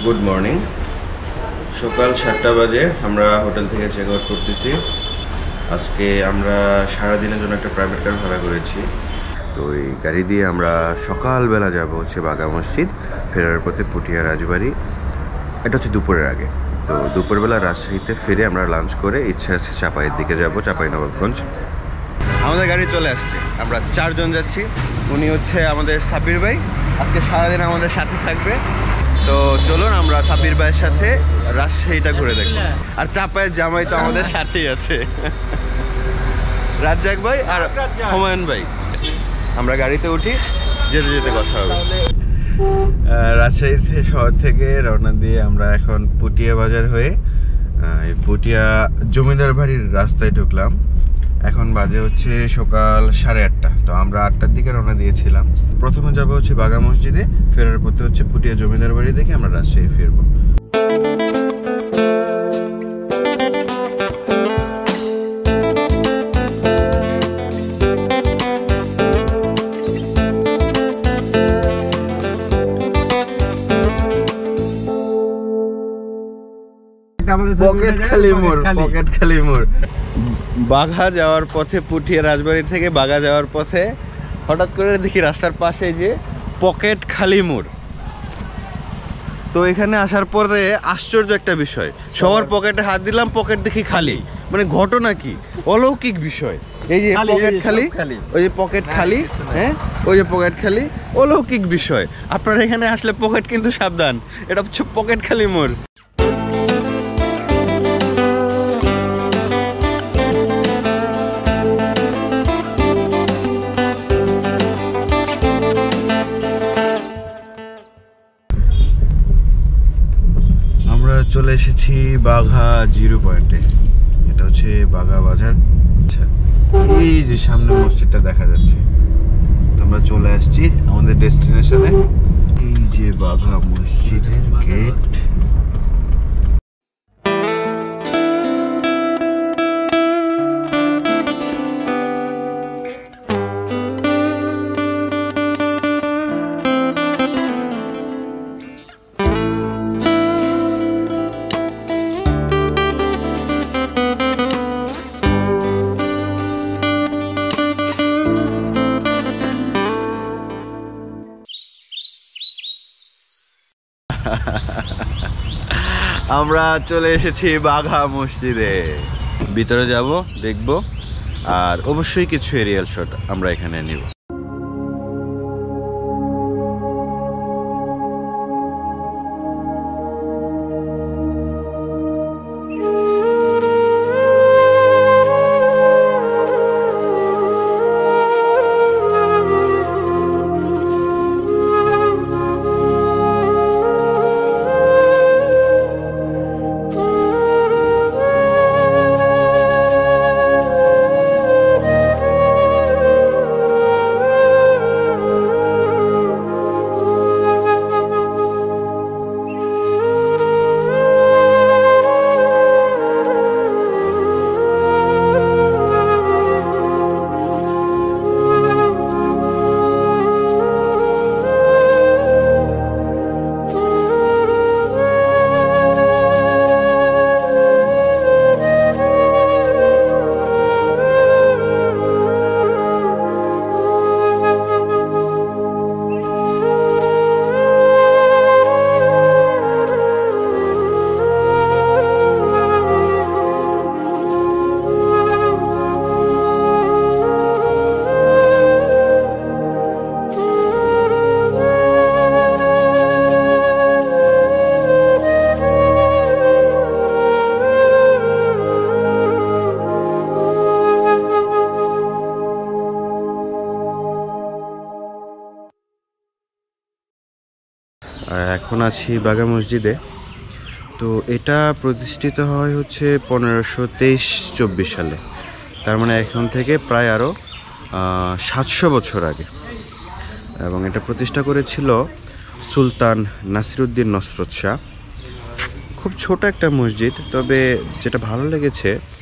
Good morning. সকাল 7টা বাজে আমরা হোটেল থেকে চেক আউট করতেছি। আজকে আমরা সারাদিনের জন্য একটা প্রাইভেট কার ভাড়া করেছি। তো এই গাড়ি দিয়ে আমরা সকালবেলা যাব হচ্ছে বাঘা মসজিদ, ফেরার পথে পুঠিয়া রাজবাড়ি। এটা হচ্ছে দুপুরের আগে। তো দুপুরবেলা রাজশাহীতে ফিরে আমরা লাঞ্চ করে ইচ্ছা আছে চাপাইয়ের দিকে যাব, চাঁপাইনবাবগঞ্জ। আমাদের গাড়ি চলে আসছে, আমরা 4 জন যাচ্ছি। উনি হচ্ছে আমাদের সাব্বির ভাই, আজকে সারাদিন আমাদের সাথে থাকবে। তো চলুন আমরা সাব্বির ভাইয়ের সাথে রাজশাহীটা ঘুরে দেখবো। আর চাপাইয়ের জামাই তো আমাদের সাথেই আছে, রাজ্জাক ভাই আর হুমায়ুন ভাই। আমরা গাড়িতে উঠি, যেতে যেতে কথা হবে। রাজশাহী শহর থেকে রওনা দিয়ে আমরা এখন পুঠিয়া বাজার হয়ে পুঠিয়া জমিদার বাড়ির রাস্তায় ঢুকলাম। এখন বাজে হচ্ছে সকাল 8:30। তো আমরা 8টার দিকে রওনা দিয়েছিলাম। প্রথমে যাবো হচ্ছে বাঘা মসজিদে, ফেরার পথে হচ্ছে পুঠিয়া জমিদার বাড়ি থেকে আমরা রাজশাহী ফিরবো। বাঘা যাওয়ার পথে, পুঠিয়া রাজবাড়ি থেকে বাঘা যাওয়ার পথে হঠাৎ করে দেখি রাস্তার পাশে যে পকেট খালি মোড়। তো এখানে আসার পরে আশ্চর্য একটা বিষয়, সবার পকেটে হাত দিলাম, পকেট দেখি খালি। মানে ঘটনা কি, অলৌকিক বিষয়। এই যে পকেট খালি, ওই যে পকেট খালি, হ্যাঁ ওই যে পকেট খালি, অলৌকিক বিষয়। আপনারা এখানে আসলে পকেট কিন্তু সাবধান, এটা হচ্ছে পকেট খালি মোড়। চলে এসেছি বাঘা জিরো পয়েন্টে। এটা হচ্ছে বাঘা বাজার। আচ্ছা, এই যে সামনে মসজিদটা দেখা যাচ্ছে। আমরা চলে আসছি আমাদের ডেস্টিনেশনে। এই যে বাঘা মসজিদের গেট। আমরা চলে এসেছি বাঘা মসজিদে। ভিতরে যাব, দেখব, আর অবশ্যই কিছু এরিয়াল শট আমরা এখানে নিব। এখন আছি বাঘা মসজিদে। তো এটা প্রতিষ্ঠিত হয় হচ্ছে 1523-24 সালে। তার মানে এখন থেকে প্রায় আরও 700 বছর আগে। এবং এটা প্রতিষ্ঠা করেছিল সুলতান নাসিরউদ্দিন নসরত শাহ। খুব ছোট একটা মসজিদ, তবে যেটা ভালো লেগেছে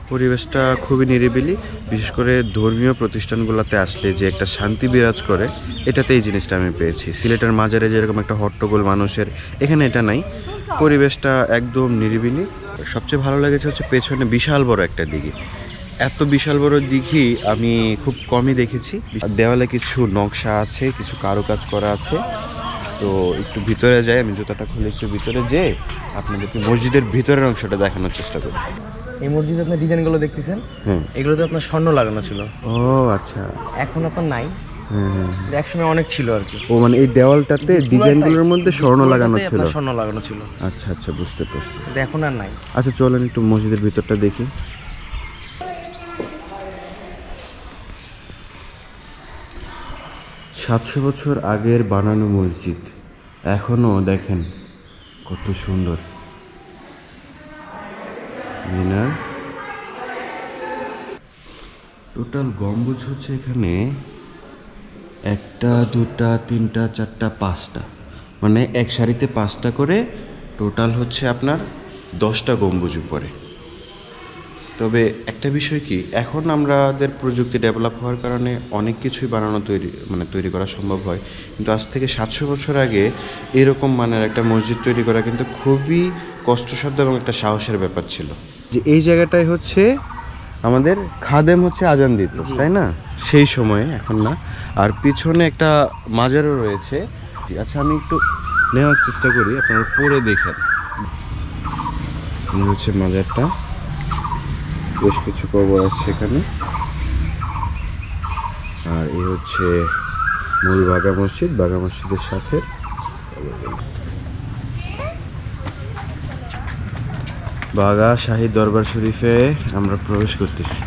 পরিবেশটা খুবই নিরিবিলি, বিশেষ করে ধর্মীয় প্রতিষ্ঠানগুলোতে আসলে যে একটা শান্তি বিরাজ করে, এটাতে এই জিনিসটা আমি পেয়েছি। সিলেটের মাজারে যেরকম একটা হট্টগোল মানুষের, এখানে এটা নাই, পরিবেশটা একদম নিরিবিলি। সবচেয়ে ভালো লেগেছে হচ্ছে পেছনে বিশাল বড় একটা দিঘি। এত বিশাল বড় দিঘি আমি খুব কমই দেখেছি। দেওয়ালে কিছু নকশা আছে, কিছু কারুকাজ করা আছে। তো একটু ভিতরে যাই, আমি জুতাটা খুলে একটু ভিতরে যেয়ে আপনাদেরকে মসজিদের ভিতরের অংশটা দেখানোর চেষ্টা করি। এই মসজিদে আপনার ডিজাইনগুলো দেখতেছেন, এগুলোতে আপনার স্বর্ণ লাগানো ছিল। ও আচ্ছা, এখন আপনার নাই। একসময় অনেক ছিল আর কি। ও মানে এই দেওয়ালটাতে ডিজাইনগুলোর মধ্যে স্বর্ণ লাগানো ছিল। স্বর্ণ লাগানো ছিল। আচ্ছা আচ্ছা, বুঝতে পারছি। এখন আর নাই। আচ্ছা চলেন একটু মসজিদের ভিতরটা দেখি। 700 বছর আগের বানানো মসজিদ, এখনো দেখেন কত সুন্দর মিনার। টোটাল গম্বুজ হচ্ছে এখানে 1টা 2টা 3টা 4টা 5টা, মানে এক সারিতে 5টা করে, টোটাল হচ্ছে আপনার 10টা গম্বুজ উপরে। তবে একটা বিষয় কি, এখন আমাদের প্রযুক্তি ডেভেলপ হওয়ার কারণে অনেক কিছুই তৈরি করা সম্ভব হয়, কিন্তু আজ থেকে 700 বছর আগে এরকম মানের একটা মসজিদ তৈরি করা কিন্তু খুবই কষ্টসাধ্য এবং একটা সাহসের ব্যাপার ছিল। যে এই জায়গাটায় হচ্ছে আমাদের খাদেম হচ্ছে আজান দিত, তাই না, সেই সময়ে, এখন না। আর পিছনে একটা মাজারও রয়েছে। আচ্ছা আমি একটু নেওয়ার চেষ্টা করি, আপনারা পরে দেখেন। হচ্ছে মাজারটা, বেশ কিছু কবর আছে এখানে। আর এই হচ্ছে মূল বাঘা মসজিদ, বাঘা মসজিদের সাথে বাঘা শাহী দরবার শরীফে আমরা প্রবেশ করতেছি।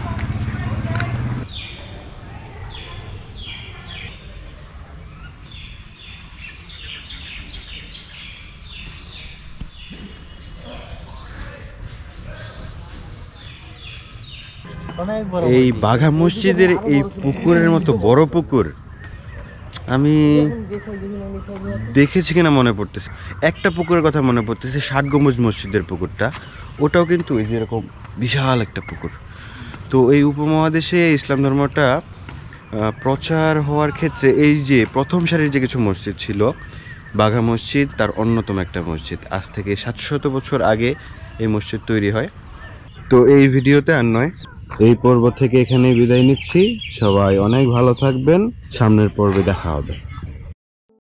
এই বাঘা মসজিদের এই পুকুরের মতো বড় পুকুর আমি দেখেছি কিনা মনে পড়তেছে। একটা পুকুরের কথা মনে পড়তেছে, 60 গম্বুজ মসজিদের পুকুরটা, ওটাও কিন্তু এই যেরকম বিশাল একটা পুকুর। তো এই উপমহাদেশে ইসলাম ধর্মটা প্রচার হওয়ার ক্ষেত্রে এই যে প্রথম সারির যে কিছু মসজিদ ছিল, বাঘা মসজিদ তার অন্যতম একটা মসজিদ। আজ থেকে 700 বছর আগে এই মসজিদ তৈরি হয়। তো এই ভিডিওতে আর নয়, এই পর্ব থেকে এখানেই বিদায় নিচ্ছি। সবাই অনেক ভালো থাকবেন, সামনের পর্বে দেখা হবে।